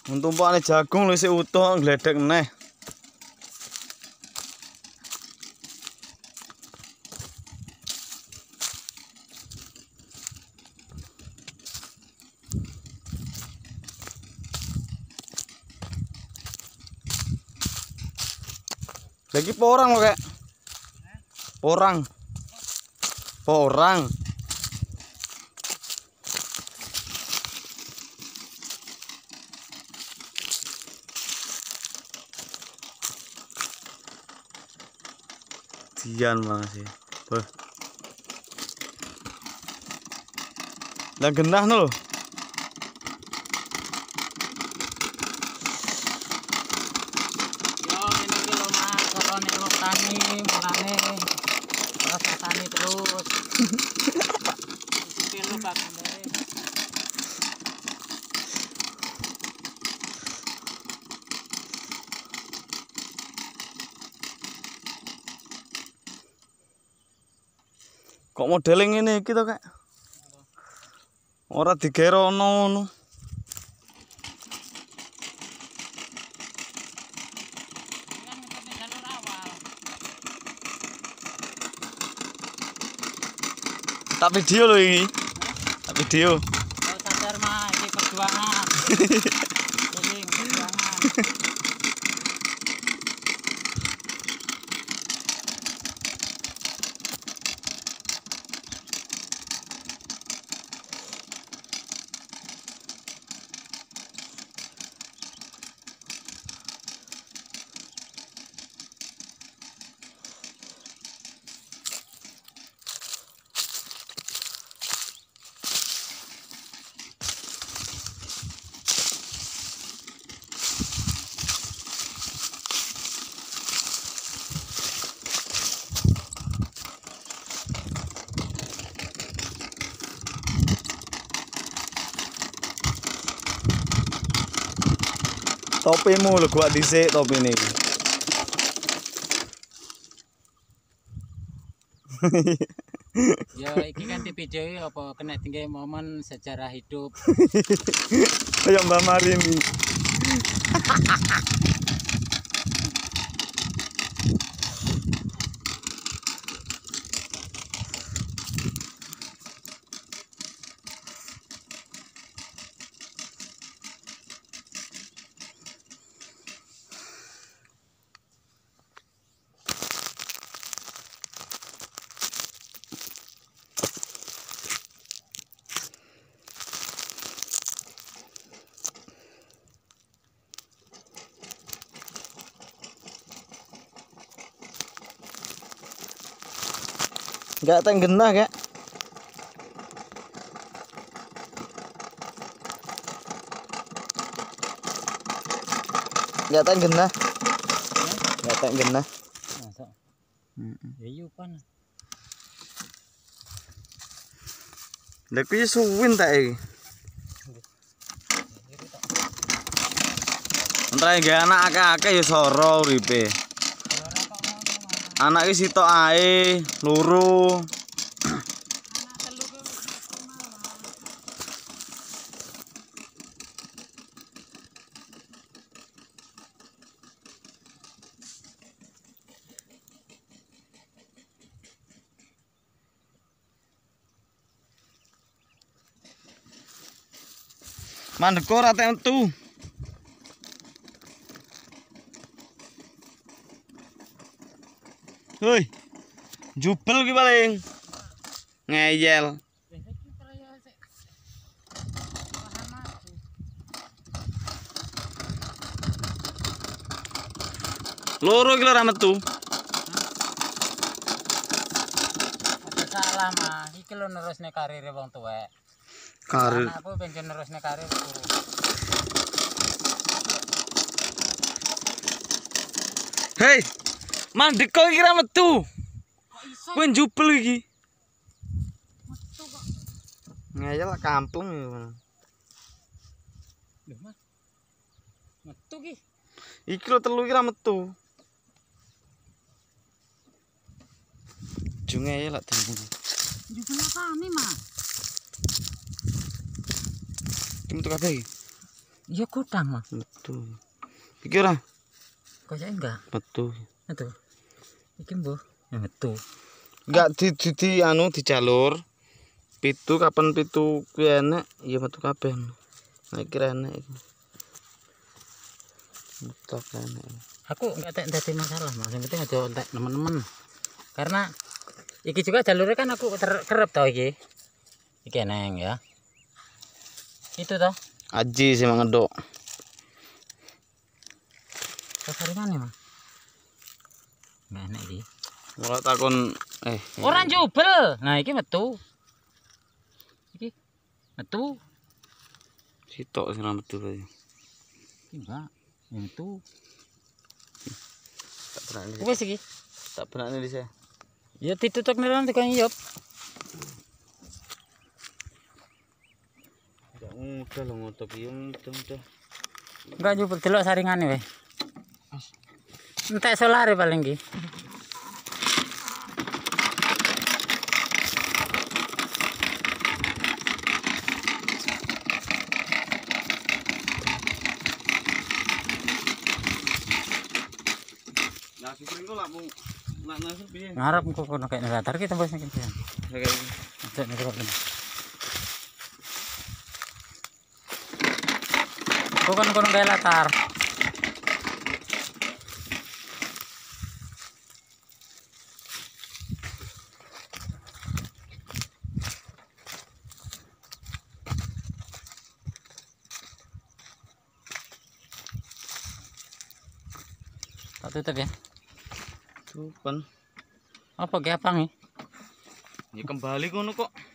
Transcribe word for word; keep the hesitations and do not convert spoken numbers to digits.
Tumpakane jagung lho isih utuh gledek neh. Lagi porang loh kayak porang porang dian banget sih. Beuh. Lah genah no lho. Tani mulane rasa tani terus kilo bakane kok modeling ini iki to Kak ora digerono ngono. Tak video loh ini. Tak video. Kalau sadar mah ini perjuangan. Ini perjuangan. Topimu lho gua dhisik topi ini. Ya iki kan di video apa kena tinggal momen sejarah hidup. Kayak Mbak Marini. Enggak tenggenah Kak. Enggak tenggenah. Enggak tenggenah. Masa? Ya iya pan. Lha kuwi suwin tak iki. Entar gak anak akeh-akeh ya soro uripe. Anak iki sitok ae, loro. Mandek ora tentu. Hoi. Jubel ki paling. Ngeyel. Loro ki ora metu. Salah mah, iki lho nerusne karir wong tuwek. Karir. Aku pengen nerusne karir guru. Hei. Mandek kok iki ora metu. Kowe njubel iki. Metu kok. Ngeyel kampung. Lho, Mas. Metu ki. Iki lho telu iki ora metu. Junge ya lak dengku. Njubel apane, Mas? Ki metu kabeh iki. Iya kudang mah. Betul. Iki ora? Kayaknya enggak. Betul. Itu. Iki mbuh. Ya betul. Enggak di, di, di anu di jalur. Pitu kapan pitu kuwi enek, ya metu kabeh. Nah iki enek iki. Metu enek. Aku enggak tak dadi masalah, Mas. Yang penting aja entek teman-teman. Karena iki juga jalurnya kan aku terkerep tau iki. Iki neng ya. Itu toh. Aji sih mangedok. Sasaringane, Mas. Enggak enak iki. Ora takon eh Ora njubel. Nah, iki metu. Iki metu. sitok sing metu kae. Iki enggak. Metu. Tak berani. Wes iki. Tak berani di saya. Ya ditutuk neran tekan yop. Enggak mudah lho ngotok iki mudah-mudah. Enggak njubel delok saringane weh. Entek solare paling iki. Nah, sing kok lak mung nak nasur piye? Ngarep kok kono kayak neratar ki tembus iki. Kayak Cek nek kok. Kok kan kono kayak latar. Tak tutup ya. Supan. Apa ge apa nih? Ya kembali ngono kok.